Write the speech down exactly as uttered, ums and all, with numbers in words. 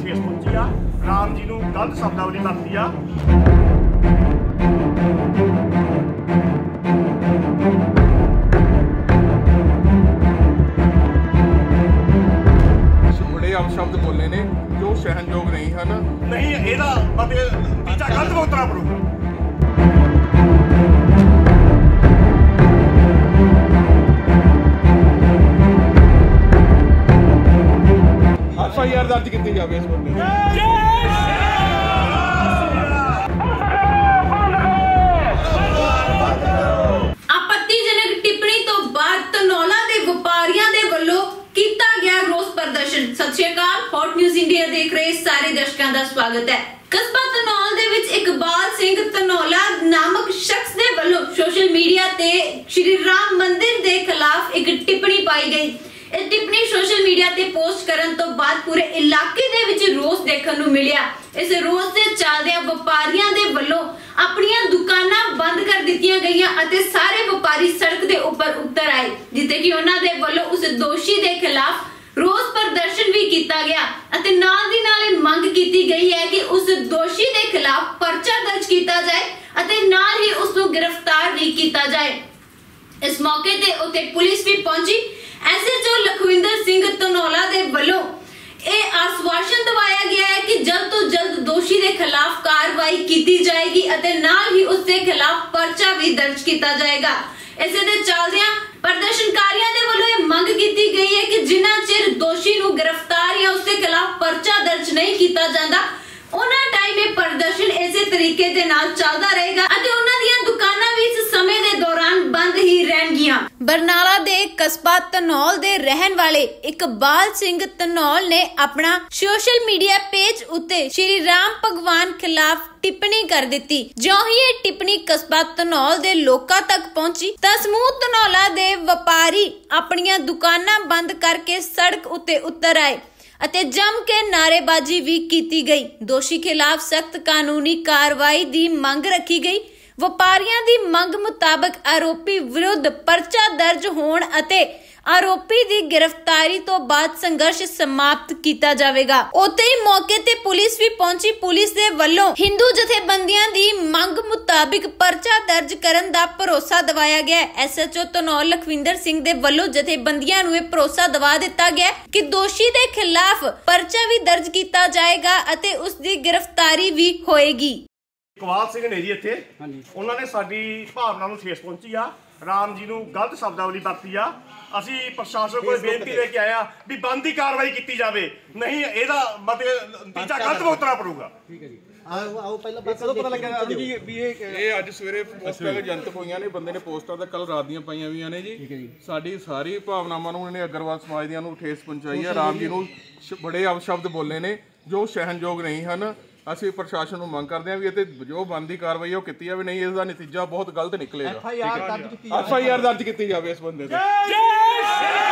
ठेस पहुंची आ। राम जी नूं गलत शब्दावली वरती आ। बड़े अपशब्द बोले ने जो सहनयोग नहीं है ना। नहीं ਇਹਦਾ मतलब ਨਤੀਜਾ ਗਲਤ ਭੁਗਤਣਾ ਪਊਗਾ। एफ आई आर दर्ज की जाए इस बंदे आपत्तिजनक टिप्पणी तो बाद धनौला दे व्यापारियों दे वल्लों कीता गया रोस प्रदर्शन। सत श्री अकाल, हॉट न्यूज़ इंडिया देख रहे सारे दर्शकों का स्वागत है। कस्बा धनौल दे विच इकबाल सिंह धनौला नामक शख्स दे वल्लों सोशल मीडिया ते श्री राम मंदिर दे खिलाफ एक टिप्पणी पाई गई। इस टिप्पणी सोशल मीडिया ते पोस्ट करन तो बाद पूरे इलाके दे विच रोस देखण नूं मिलिया। इस रोस दे चलदिआं व्यापारियों दे वल्लों अपनियां दुकानां बंद कर दित्तियां गईयां अते सारे व्यापारी सड़क दे उपर उतर आए, जिथे कि उन्हां दे वल्लों उस दोषी दे खिलाफ रोस प्रदर्शन भी किया गया अते नाल दी नाल मंग कीती गई है कि उस दोषी दे खिलाफ परचा दर्ज किया जाए अते नाल ही उस नूं गिरफ्तार भी किया जाए। इस मौके ते उत्ते पुलिस भी पहुंची। S H O Lakhwinder Singh Dhanaula दे वल्लों यह आश्वासन दवाया गया है कि जल्द तो जल्द दोषी दे खिलाफ कार्रवाई की जाएगी अते नाल ही उसके खिलाफ पर्चा भी दर्ज किया जाएगा। इसे दे चलदियां प्रदर्शनकारियों दे वल्लों यह मंग की गई है कि जिन्ना चिर दोषी नूं गिरफ्तार या उसके खिलाफ पर्चा दर्ज नहीं किया जाता उन्हां टाइम यह प्रदर्शन इसे तरीके दे नाल चलदा रहेगा अते उन्हां दीयां दुकानां भी इस समय दे दौरान बंद ही रहणगीਆਂ। बरनाला दे कस्बा धनौल दे रहन वाले इकबाल सिंह धनौल ने अपना सोशल मीडिया पेज उत्ते श्री राम भगवान खिलाफ टिप्पणी कर दित्ती। जो ही ये टिप्पणी कस्बा धनौल दे लोकां तक पहुंची तां समूह धनौला दे व्यापारी अपनियां दुकानां बंद करके सड़क उत्ते उतर आए अते जम के नारेबाजी भी की गई। दोषी खिलाफ सख्त कानूनी कार्रवाई दी मंग रखी गई। व्यापारियों दी मंग मुताबिक आरोपी विरुद्ध परचा दर्ज होण अते आरोपी दी गिरफ्तारी तो बाद संघर्ष समाप्त किया जाएगा। उत्ते ही मौके ते पुलिस भी पहुंची। पुलिस दे वल्लों हिंदू जथेबंदियां दी मंग मुताबिक परचा दर्ज करन दा भरोसा दवाया गया। S H O Dhanaul Lakhwinder Singh दे वल्लों जथेबंदियां नूं इह भरोसा दवा दिता गया कि दोषी दे खिलाफ परचा भी दर्ज किया जाएगा अते उस दी गिरफ्तारी भी होएगी। इकबाल सिंह ने जी इत्थे उन्होंने साडी भावना नूं ठेस पहुंची आ। राम जी नूं गलत शब्दावली वरती आ। ਅਸੀਂ ਪ੍ਰਸ਼ਾਸਨ ਕੋਲ ਬੇਨਤੀ ਲੈ ਕੇ ਆਇਆ ਵੀ ਬੰਦੀ ਕਾਰਵਾਈ ਕੀਤੀ ਜਾਵੇ, ਨਹੀਂ ਇਹਦਾ ਮਤਲਬ ਨਤੀਜਾ ਗਲਤ ਭੁਗਤਣਾ ਪਊਗਾ। ਠੀਕ ਹੈ ਜੀ। ਆਓ ਆਓ ਪਹਿਲਾਂ ਕਦੋਂ ਪਤਾ ਲੱਗਿਆ ਜੀ ਵੀ ਇਹ ਇਹ ਅੱਜ ਸਵੇਰੇ ਪੋਸਟਾਂ ਜਨਤਕ ਹੋਈਆਂ ਨੇ, ਬੰਦੇ ਨੇ ਪੋਸਟਾਂ ਤਾਂ ਕੱਲ ਰਾਤ ਦੀਆਂ ਪਾਈਆਂ ਵੀਆਂ ਨੇ ਜੀ। ਠੀਕ ਹੈ ਜੀ। ਸਾਡੀ ਸਾਰੀ ਭਾਵਨਾਵਾਂ ਨੂੰ ਇਹਨੇ ਅਗਰਵਾਲ ਸਮਾਜ ਦੀਆਂ ਨੂੰ ਠੇਸ ਪਹੁੰਚਾਈ ਹੈ। ਰਾਮ ਜੀ ਨੂੰ ਬੜੇ ਅਪਸ਼ਬਦ ਬੋਲੇ ਨੇ ਜੋ ਸਹਿਨਯੋਗ ਨਹੀਂ ਹਨ। ਅਸੀਂ ਪ੍ਰਸ਼ਾਸਨ ਨੂੰ ਮੰਗ ਕਰਦੇ ਹਾਂ ਵੀ ਇਹ ਤੇ ਜੋ ਬਣਦੀ ਕਾਰਵਾਈ ਉਹ ਕੀਤੀ ਜਾਵੇ, ਨਹੀਂ ਇਸ ਦਾ ਨਤੀਜਾ ਬਹੁਤ ਗਲਤ ਨਿਕਲੇਗਾ। ਐਫ ਆਈ ਆਰ ਦਰਜ ਕੀਤੀ ਜਾਵੇ ਇਸ ਬੰਦੇ ਤੇ।